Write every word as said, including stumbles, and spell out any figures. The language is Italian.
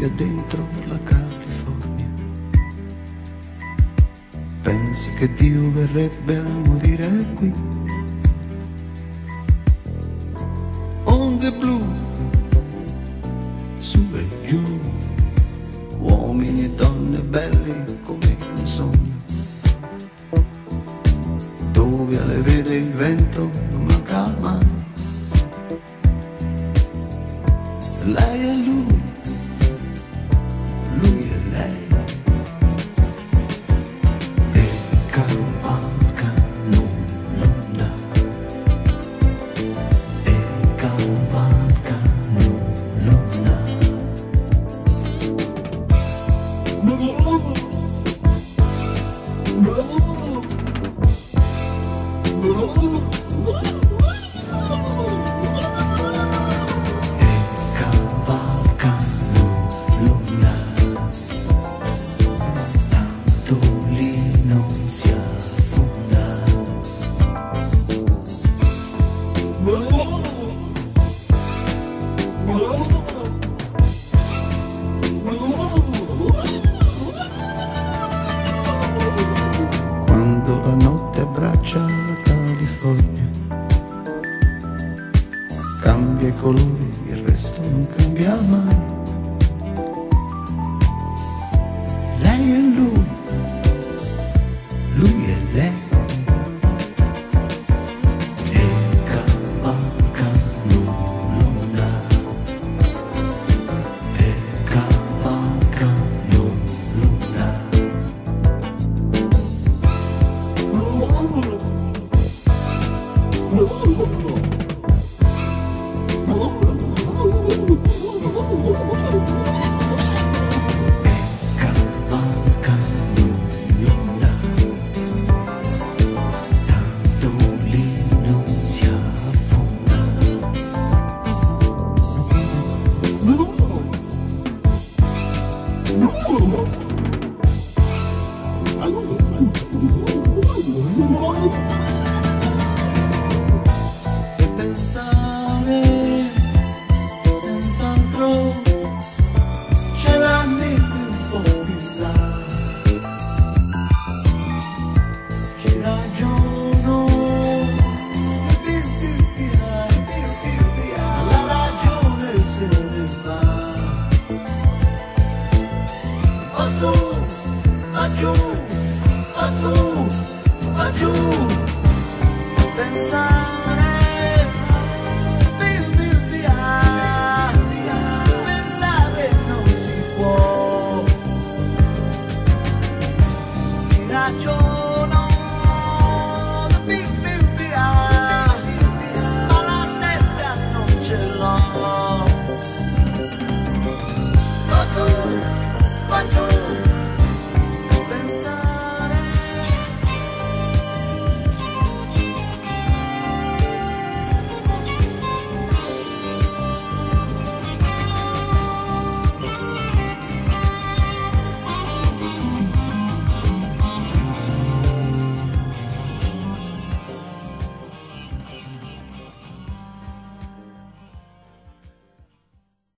soffia dentro la California. Pensi che Dio verrebbe a morire qui? Onde blu, su e giù, uomini e donne belli come un sogno, dove alle vele il vento non manca mai. Lei e lui, lui e lei, e cavalcano l'onda, e cavalcano l'onda. Quando la notte abbraccia la California, cambia i colori, il resto non cambia mai. Lei e lui, lui e lei, e cavalcano l'onda, e cavalcano l'onda. E pensare senz'altro c'è la mente un po' più là. Ci ragiono, più più via, più più via, la ragione se ne va. Va su, va giù, va su, va giù, pensare